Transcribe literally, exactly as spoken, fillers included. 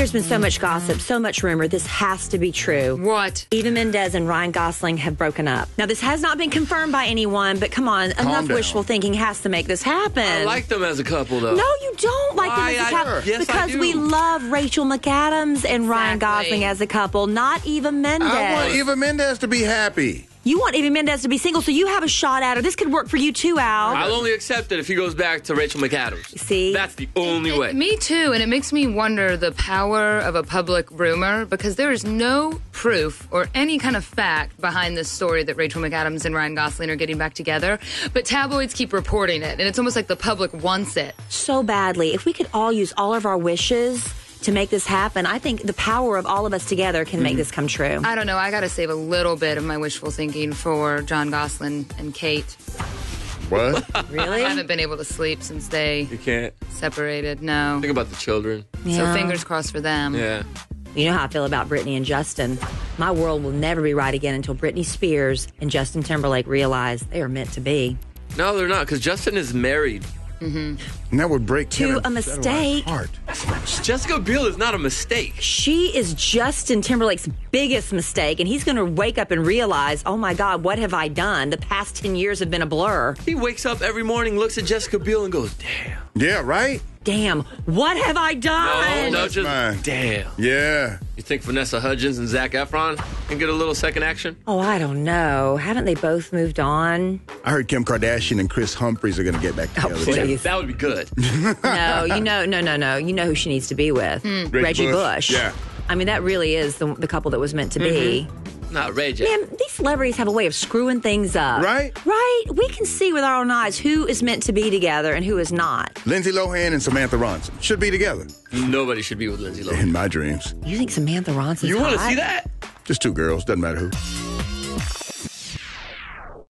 There's been so much gossip, so much rumor. This has to be true. What? Eva Mendes and Ryan Gosling have broken up. Now, this has not been confirmed by anyone, but come on, Calm enough down. wishful thinking has to make this happen. I like them as a couple, though. No, you don't like Why? them as a I- couple. yes, I because do. we love Rachel McAdams and Ryan Exactly. Gosling as a couple, not Eva Mendes. I want Eva Mendes to be happy. You want Eva Mendes to be single, so you have a shot at her. This could work for you too, Al. I'll only accept it if he goes back to Rachel McAdams. See? That's the only way. Me too, and it makes me wonder the power of a public rumor because there is no proof or any kind of fact behind this story that Rachel McAdams and Ryan Gosling are getting back together, but tabloids keep reporting it, and it's almost like the public wants it. So badly. If we could all use all of our wishes to make this happen, I think the power of all of us together can make this come true. I don't know, I gotta save a little bit of my wishful thinking for John Gosling and Kate. What? Really? I haven't been able to sleep since they You can't. separated, no. Think about the children. Yeah. So fingers crossed for them. Yeah. You know how I feel about Britney and Justin. My world will never be right again until Britney Spears and Justin Timberlake realize they are meant to be. No, they're not, because Justin is married. And that would break To Kenneth a mistake. heart. Jessica Biel is not a mistake. She is Justin Timberlake's biggest mistake, and he's going to wake up and realize, oh my God, what have I done? The past ten years have been a blur. He wakes up every morning, looks at Jessica Biel, and goes, damn. Yeah, right? Damn, what have I No, done? no, that's just mine. damn. Yeah. You think Vanessa Hudgens and Zac Efron can get a little second action? Oh, I don't know. Haven't they both moved on? I heard Kim Kardashian and Chris Humphries are going to get back together. Oh, please. That would be good. No, you know, no, no, no. You know who she needs to be with. Reggie Reggie Bush. Bush. Yeah. I mean, that really is the, the couple that was meant to be. Not Ray J. Man, these celebrities have a way of screwing things up. Right? Right? We can see with our own eyes who is meant to be together and who is not. Lindsay Lohan and Samantha Ronson should be together. Nobody should be with Lindsay Lohan. In my dreams. You think Samantha Ronson's You want to hot? see that? Just two girls, doesn't matter who.